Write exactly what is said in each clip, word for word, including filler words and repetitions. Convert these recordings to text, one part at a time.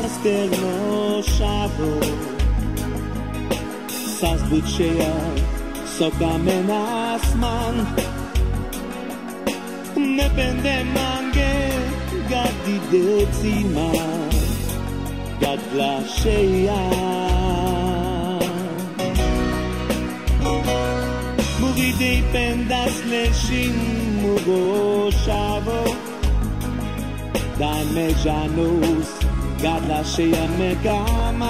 esterno shavo sas buchea sokamen asman ne pende mange gadi detzima gad glashea muride pendas leshim mugo shavo dai me janus gad glashea me kama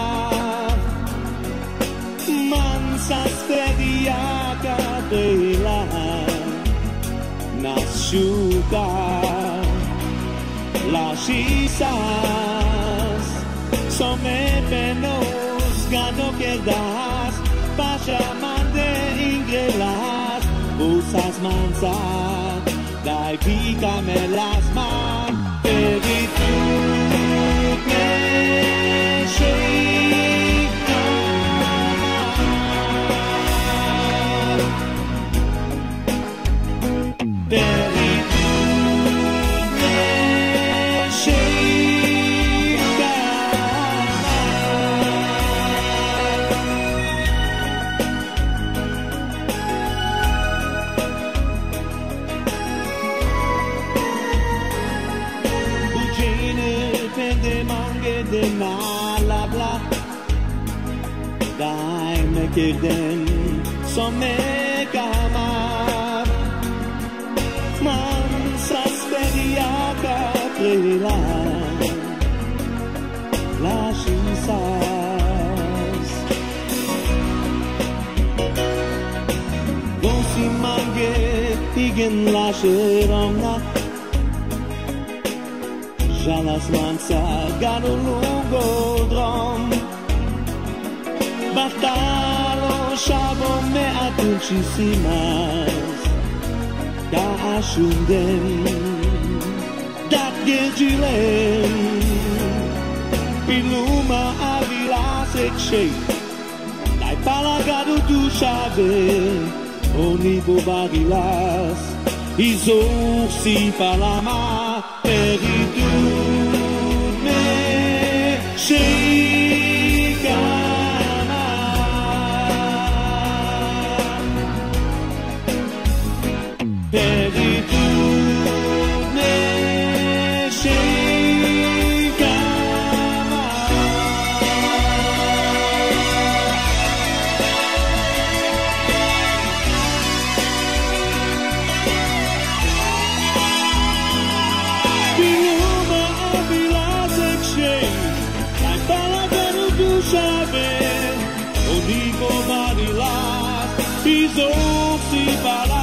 man saspedia kadela nashuka la shisas some penos gano quedas pashamande ingrelas usas manza dai pica me las man peritu me de malabla dai me kirden so me kamar man sasperia caprela la shisas don si mange igen la sheromna Jalas lanza gano lungo drom Bartalo shavo me atunchisimas Da ashundem Dat gergilem Piluma avilas ekshei Dai palagado du shave Oni bobarilas Izor si palama Peritud me sheikana Peritud me sheikana Sabe, o digo marilas, piso si para